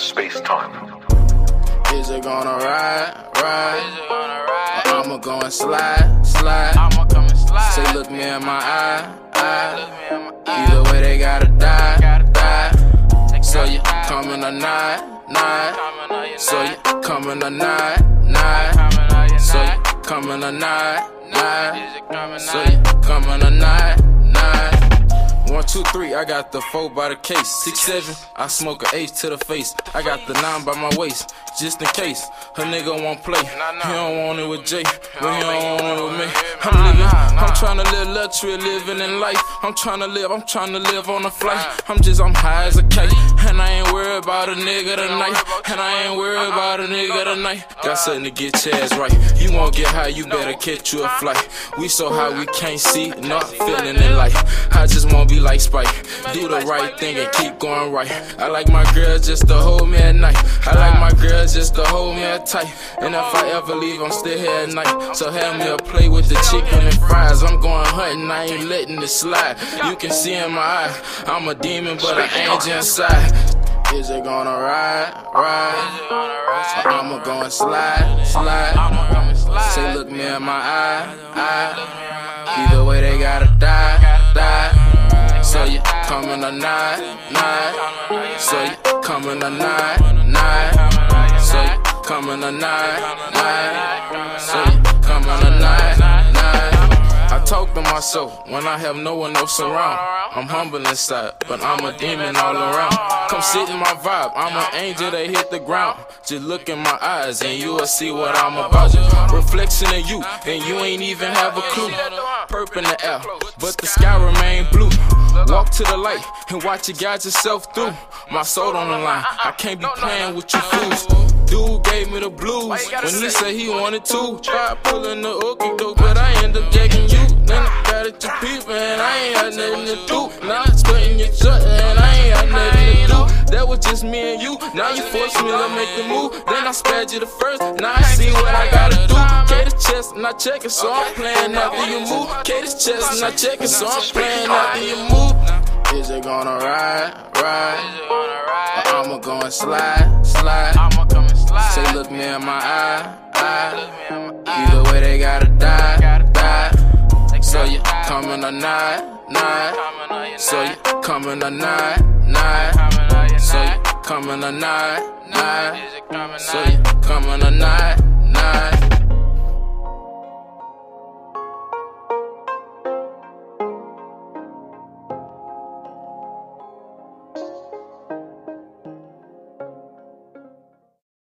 Space-time. Is it gonna ride? Or I'ma go and slide? Say look me in my eye. Either way they gotta die. So you coming or not? So you coming or not? So you coming or not? So you coming or not? 1, 2, 3, I got the 4 by the case. 6, 7, I smoke a H to the face. I got the 9 by my waist, just in case a nigga won't play. He don't want it with Jay, but he don't want it with me. I'm tryna live luxury, living in life. I'm tryna live on a flight. I'm high as a kite, and I ain't worried about a nigga tonight. Got something to get your ass right. You won't get high, you better catch you a flight. We so high we can't see, not feeling in life. I just won't be like Spike, do the right thing and keep going right. I like my girl just to hold me at night. I like my girl just to hold me at tight. And if I ever leave, I'm still here at night. So have me a plate with the chicken and fries. I'm going hunting, I ain't letting it slide. You can see in my eye, I'm a demon but an angel inside. Is it gonna ride? Or I'ma go and slide? Say look me in my eye. Either way they gotta die. So you coming or not? So you coming or not? So you coming or not? So you coming or not? I talk to myself when I have no one else around. I'm humble inside, but I'm a demon all around. Come sit in my vibe, I'm an angel that hit the ground. Just look in my eyes and you will see what I'm about. Reflection of you, and you ain't even have a clue. Purple in the air, but the sky remain blue. Walk to the light and watch it guide yourself through. My soul on the line, I can't be playing with you fools. Dude gave me the blues when he said he wanted to. Tried pulling the okey doke, but I end up jacking you. Then I got it to people and I ain't had nothing to do. Now I'm splitting your shut and I ain't had nothing to do. That was just me and you. Now you force me to make the move. Then I spared you the first. Now I see what I gotta do. K the chest and I check it, so I'm playing after you move. K the chest and I check it, so I'm playing after you move. Is it gonna ride? Or I'ma go and slide? Say look me in my eye. Either way they gotta die. So you coming or not? So you coming or not? So you coming or not? So you coming or not?